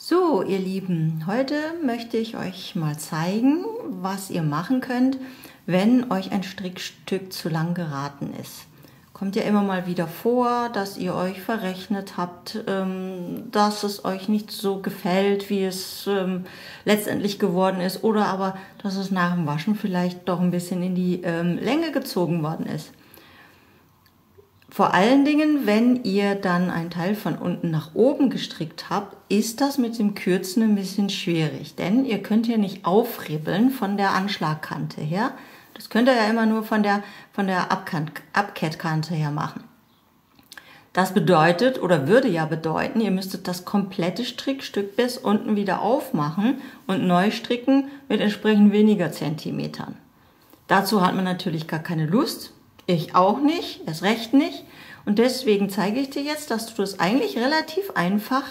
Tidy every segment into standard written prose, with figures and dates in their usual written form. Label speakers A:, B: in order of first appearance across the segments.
A: So, ihr Lieben, heute möchte ich euch mal zeigen, was ihr machen könnt, wenn euch ein Strickstück zu lang geraten ist. Kommt ja immer mal wieder vor, dass ihr euch verrechnet habt, dass es euch nicht so gefällt, wie es letztendlich geworden ist, oder aber, dass es nach dem Waschen vielleicht doch ein bisschen in die Länge gezogen worden ist. Vor allen Dingen, wenn ihr dann einen Teil von unten nach oben gestrickt habt, ist das mit dem Kürzen ein bisschen schwierig. Denn ihr könnt ja nicht aufribbeln von der Anschlagkante her. Das könnt ihr ja immer nur von der Abkettkante her machen. Das bedeutet oder würde ja bedeuten, ihr müsstet das komplette Strickstück bis unten wieder aufmachen und neu stricken mit entsprechend weniger Zentimetern. Dazu hat man natürlich gar keine Lust. Ich auch nicht, erst recht nicht. Und deswegen zeige ich dir jetzt, dass du das eigentlich relativ einfach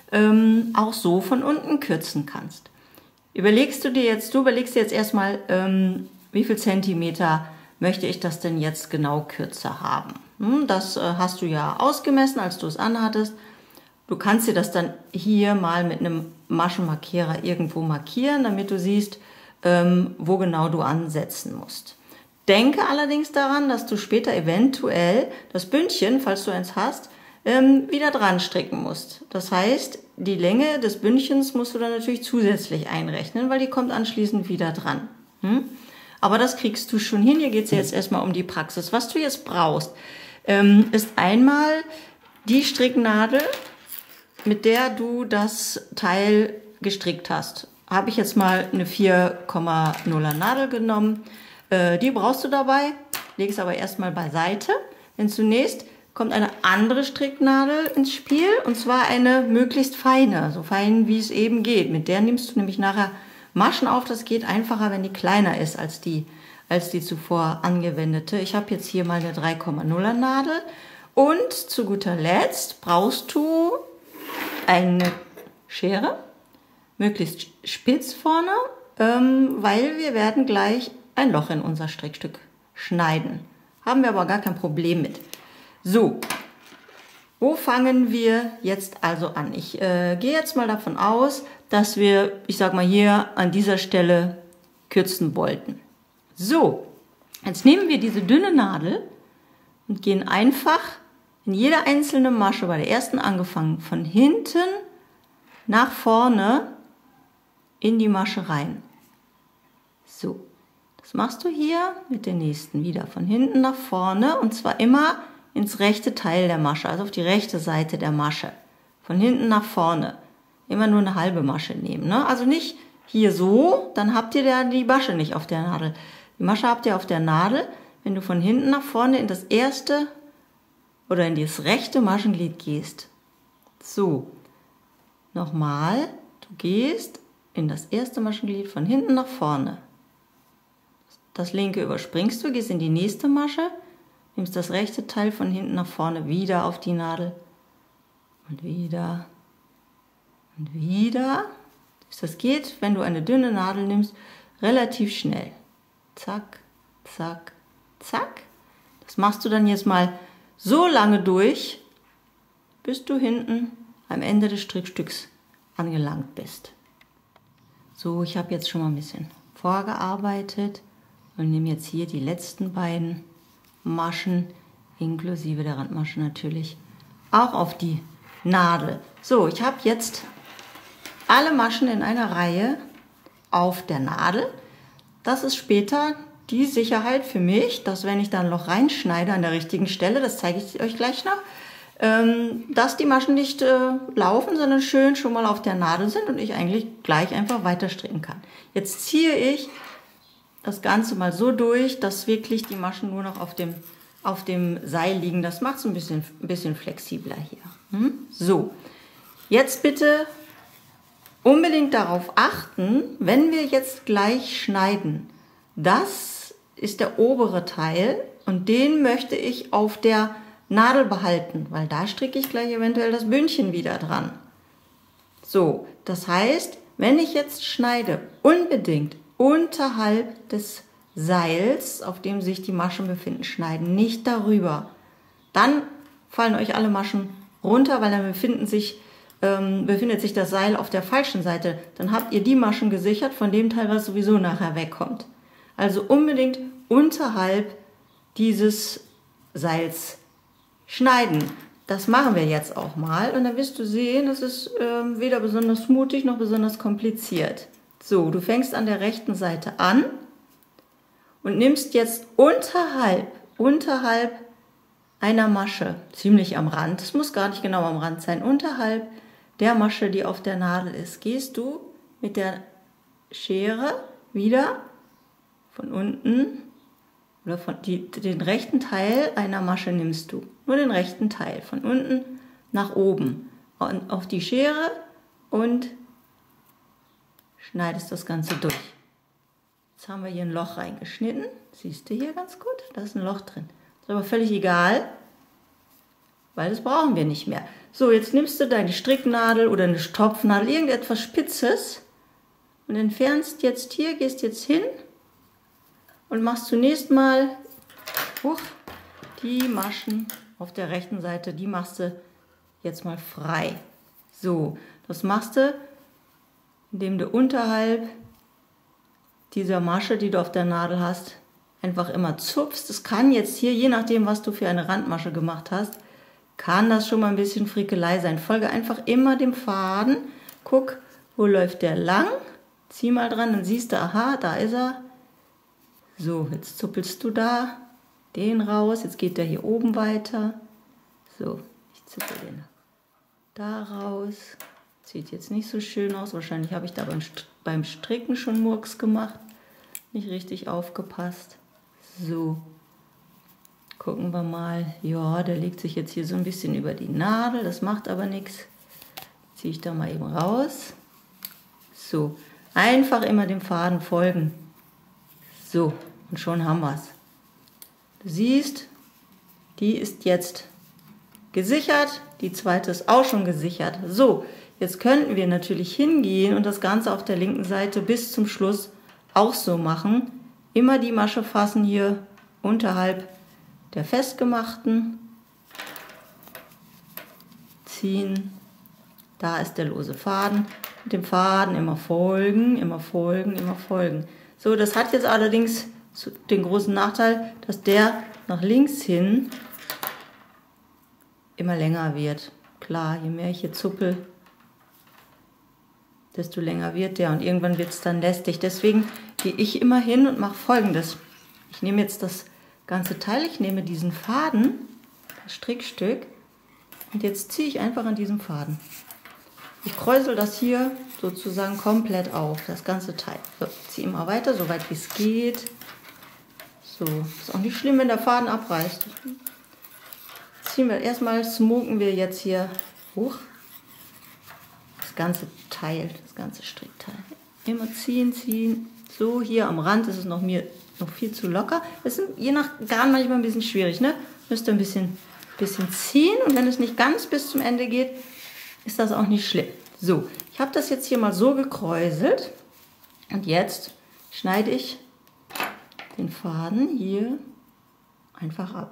A: auch so von unten kürzen kannst. Du überlegst dir jetzt erstmal, wie viel Zentimeter möchte ich das denn jetzt genau kürzer haben. Das hast du ja ausgemessen, als du es anhattest. Du kannst dir das dann hier mal mit einem Maschenmarkierer irgendwo markieren, damit du siehst, wo genau du ansetzen musst. Denke allerdings daran, dass du später eventuell das Bündchen, falls du eins hast, wieder dran stricken musst. Das heißt, die Länge des Bündchens musst du dann natürlich zusätzlich einrechnen, weil die kommt anschließend wieder dran. Aber das kriegst du schon hin. Hier geht es jetzt erstmal um die Praxis. Was du jetzt brauchst, ist einmal die Stricknadel, mit der du das Teil gestrickt hast. Habe ich jetzt mal eine 4,0er Nadel genommen. Die brauchst du dabei, leg es aber erstmal beiseite, denn zunächst kommt eine andere Stricknadel ins Spiel, und zwar eine möglichst feine, so fein wie es eben geht. Mit der nimmst du nämlich nachher Maschen auf, das geht einfacher, wenn die kleiner ist als die zuvor angewendete. Ich habe jetzt hier mal eine 3,0er Nadel, und zu guter Letzt brauchst du eine Schere, möglichst spitz vorne, weil wir werden gleich ein Loch in unser Strickstück schneiden. Haben wir aber gar kein Problem mit. So, wo fangen wir jetzt also an? Ich gehe jetzt mal davon aus, dass wir, ich sag mal hier an dieser Stelle kürzen wollten. So, jetzt nehmen wir diese dünne Nadel und gehen einfach in jede einzelne Masche, bei der ersten angefangen, von hinten nach vorne in die Masche rein. So. Das machst du hier mit der nächsten wieder von hinten nach vorne, und zwar immer ins rechte Teil der Masche, also auf die rechte Seite der Masche. Von hinten nach vorne. Immer nur eine halbe Masche nehmen, ne? Also nicht hier so, dann habt ihr da die Masche nicht auf der Nadel. Die Masche habt ihr auf der Nadel, wenn du von hinten nach vorne in das erste oder in das rechte Maschenglied gehst. So, nochmal, du gehst in das erste Maschenglied von hinten nach vorne. Das linke überspringst du, gehst in die nächste Masche, nimmst das rechte Teil von hinten nach vorne wieder auf die Nadel und wieder und wieder. Das geht, wenn du eine dünne Nadel nimmst, relativ schnell. Zack, zack, zack. Das machst du dann jetzt mal so lange durch, bis du hinten am Ende des Strickstücks angelangt bist. So, ich habe jetzt schon mal ein bisschen vorgearbeitet. Und nehme jetzt hier die letzten beiden Maschen, inklusive der Randmasche natürlich, auch auf die Nadel. So, ich habe jetzt alle Maschen in einer Reihe auf der Nadel. Das ist später die Sicherheit für mich, dass wenn ich da ein Loch reinschneide an der richtigen Stelle, das zeige ich euch gleich noch, dass die Maschen nicht laufen, sondern schön schon mal auf der Nadel sind und ich eigentlich gleich einfach weiter stricken kann. Jetzt ziehe ich das Ganze mal so durch, dass wirklich die Maschen nur noch auf dem Seil liegen. Das macht es ein bisschen flexibler hier. So, jetzt bitte unbedingt darauf achten, wenn wir jetzt gleich schneiden. Das ist der obere Teil und den möchte ich auf der Nadel behalten, weil da stricke ich gleich eventuell das Bündchen wieder dran. So, das heißt, wenn ich jetzt schneide, unbedingt unterhalb des Seils, auf dem sich die Maschen befinden, schneiden, nicht darüber. Dann fallen euch alle Maschen runter, weil dann befinden sich befindet sich das Seil auf der falschen Seite, dann habt ihr die Maschen gesichert von dem Teil, was sowieso nachher wegkommt. Also unbedingt unterhalb dieses Seils schneiden. Das machen wir jetzt auch mal und dann wirst du sehen, das ist weder besonders mutig noch besonders kompliziert. So, du fängst an der rechten Seite an und nimmst jetzt unterhalb einer Masche, ziemlich am Rand, es muss gar nicht genau am Rand sein, unterhalb der Masche, die auf der Nadel ist, gehst du mit der Schere wieder von unten oder den rechten Teil einer Masche nimmst du, nur den rechten Teil, von unten nach oben und auf die Schere und schneidest das Ganze durch. Jetzt haben wir hier ein Loch reingeschnitten, siehst du hier ganz gut, da ist ein Loch drin. Ist aber völlig egal, weil das brauchen wir nicht mehr. So, jetzt nimmst du deine Stricknadel oder eine Stopfnadel, irgendetwas Spitzes und entfernst jetzt hier, gehst jetzt hin und machst zunächst mal die Maschen auf der rechten Seite, die machst du jetzt mal frei. So, das machst du, indem du unterhalb dieser Masche, die du auf der Nadel hast, einfach immer zupfst. Es kann jetzt hier, je nachdem, was du für eine Randmasche gemacht hast, kann das schon mal ein bisschen Frickelei sein. Folge einfach immer dem Faden. Guck, wo läuft der lang? Zieh mal dran, dann siehst du, aha, da ist er. So, jetzt zuppelst du da den raus. Jetzt geht der hier oben weiter. So, ich zuppel den da raus. Sieht jetzt nicht so schön aus. Wahrscheinlich habe ich da beim Stricken schon Murks gemacht. Nicht richtig aufgepasst. So. Gucken wir mal, ja, der legt sich jetzt hier so ein bisschen über die Nadel, das macht aber nichts. Ziehe ich da mal eben raus. So, einfach immer dem Faden folgen. So, und schon haben wir es. Du siehst, die ist jetzt gesichert, die zweite ist auch schon gesichert. So, jetzt könnten wir natürlich hingehen und das Ganze auf der linken Seite bis zum Schluss auch so machen. Immer die Masche fassen hier unterhalb der festgemachten, ziehen, da ist der lose Faden, mit dem Faden immer folgen, immer folgen, immer folgen. So, das hat jetzt allerdings den großen Nachteil, dass der nach links hin immer länger wird. Klar, je mehr ich hier zuppel, desto länger wird der und irgendwann wird es dann lästig. Deswegen gehe ich immer hin und mache Folgendes. Ich nehme jetzt das ganze Teil, ich nehme diesen Faden, das Strickstück, und jetzt ziehe ich einfach an diesem Faden. Ich kräusel das hier sozusagen komplett auf, das ganze Teil. So, ziehe immer weiter, so weit wie es geht. So, ist auch nicht schlimm, wenn der Faden abreißt. Ziehen wir erstmal, smoken wir jetzt hier hoch. Das ganze Teil, das ganze Strickteil. Immer ziehen, ziehen. So, hier am Rand ist es noch viel zu locker. Das ist je nach Garn manchmal ein bisschen schwierig, ne? Müsst ihr ein bisschen ziehen und wenn es nicht ganz bis zum Ende geht, ist das auch nicht schlimm. So, ich habe das jetzt hier mal so gekräuselt und jetzt schneide ich den Faden hier einfach ab.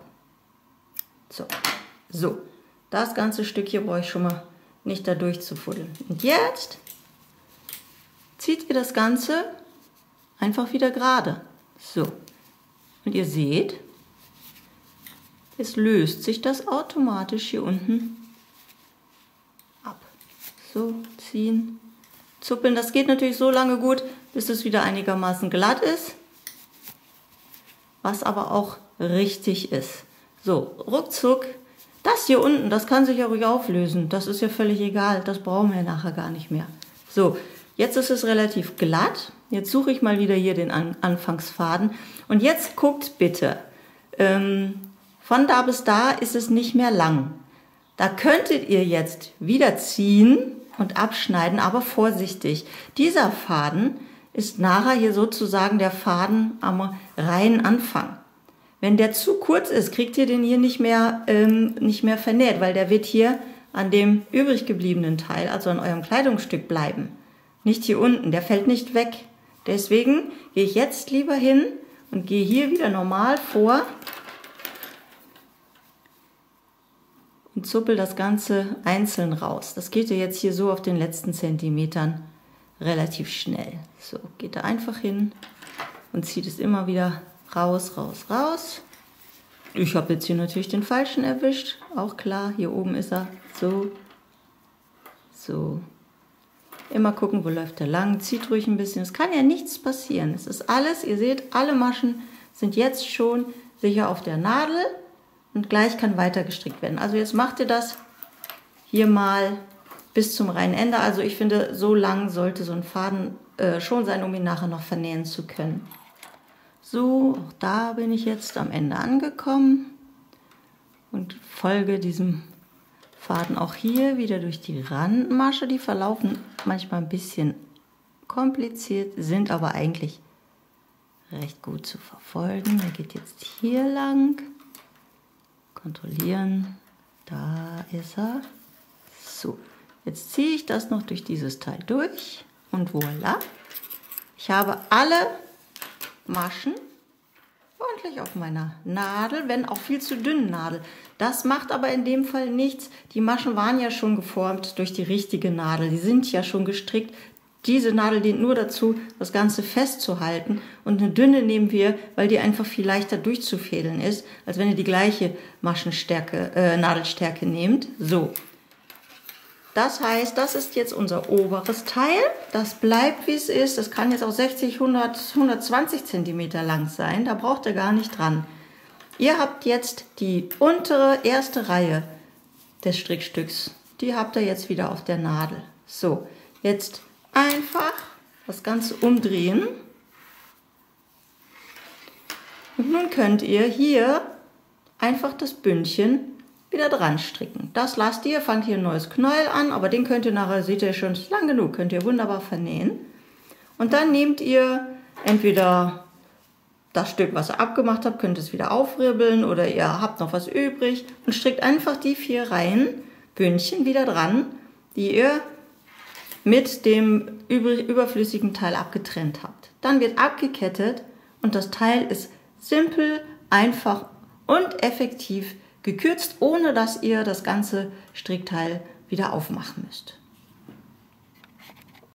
A: So, das ganze Stück hier brauche ich schon mal nicht da durchzufuddeln. Und jetzt zieht ihr das Ganze einfach wieder gerade. So, und ihr seht, es löst sich das automatisch hier unten ab. So, ziehen, zuppeln. Das geht natürlich so lange gut, bis es wieder einigermaßen glatt ist, was aber auch richtig ist. So, ruckzuck. Das hier unten, das kann sich ja ruhig auflösen. Das ist ja völlig egal, das brauchen wir nachher gar nicht mehr. So, jetzt ist es relativ glatt. Jetzt suche ich mal wieder hier den Anfangsfaden. Und jetzt guckt bitte, von da bis da ist es nicht mehr lang. Da könntet ihr jetzt wieder ziehen und abschneiden, aber vorsichtig. Dieser Faden ist nachher hier sozusagen der Faden am reinen Anfang. Wenn der zu kurz ist, kriegt ihr den hier nicht mehr vernäht, weil der wird hier an dem übrig gebliebenen Teil, also an eurem Kleidungsstück bleiben. Nicht hier unten, der fällt nicht weg. Deswegen gehe ich jetzt lieber hin und gehe hier wieder normal vor und zuppel das Ganze einzeln raus. Das geht ja jetzt hier so auf den letzten Zentimetern relativ schnell. So, geht da einfach hin und zieht es immer wieder raus, raus, raus. Ich habe jetzt hier natürlich den falschen erwischt, auch klar, hier oben ist er. So, so. Immer gucken, wo läuft er lang, zieht ruhig ein bisschen. Es kann ja nichts passieren. Es ist alles, ihr seht, alle Maschen sind jetzt schon sicher auf der Nadel und gleich kann weiter gestrickt werden. Also jetzt macht ihr das hier mal bis zum reinen Ende. Also ich finde, so lang sollte so ein Faden schon sein, um ihn nachher noch vernähen zu können. So, auch da bin ich jetzt am Ende angekommen und folge diesem Faden auch hier wieder durch die Randmasche. Die verlaufen manchmal ein bisschen kompliziert, sind aber eigentlich recht gut zu verfolgen. Der geht jetzt hier lang. Kontrollieren. Da ist er. So, jetzt ziehe ich das noch durch dieses Teil durch und voilà. Ich habe alle Maschen ordentlich auf meiner Nadel, wenn auch viel zu dünnen Nadel. Das macht aber in dem Fall nichts. Die Maschen waren ja schon geformt durch die richtige Nadel. Die sind ja schon gestrickt. Diese Nadel dient nur dazu, das Ganze festzuhalten. Und eine dünne nehmen wir, weil die einfach viel leichter durchzufädeln ist, als wenn ihr die gleiche Nadelstärke nehmt. So. Das heißt, das ist jetzt unser oberes Teil. Das bleibt, wie es ist. Das kann jetzt auch 60, 100, 120 cm lang sein. Da braucht ihr gar nicht dran. Ihr habt jetzt die untere erste Reihe des Strickstücks. Die habt ihr jetzt wieder auf der Nadel. So, jetzt einfach das Ganze umdrehen. Und nun könnt ihr hier einfach das Bündchen wieder dran stricken. Das lasst ihr, fangt hier ein neues Knäuel an, aber den könnt ihr nachher, seht ihr schon, ist lang genug, könnt ihr wunderbar vernähen. Und dann nehmt ihr entweder das Stück, was ihr abgemacht habt, könnt es wieder aufribbeln oder ihr habt noch was übrig und strickt einfach die 4 Reihen Bündchen wieder dran, die ihr mit dem überflüssigen Teil abgetrennt habt. Dann wird abgekettet und das Teil ist simpel, einfach und effektiv gekürzt, ohne dass ihr das ganze Strickteil wieder aufmachen müsst.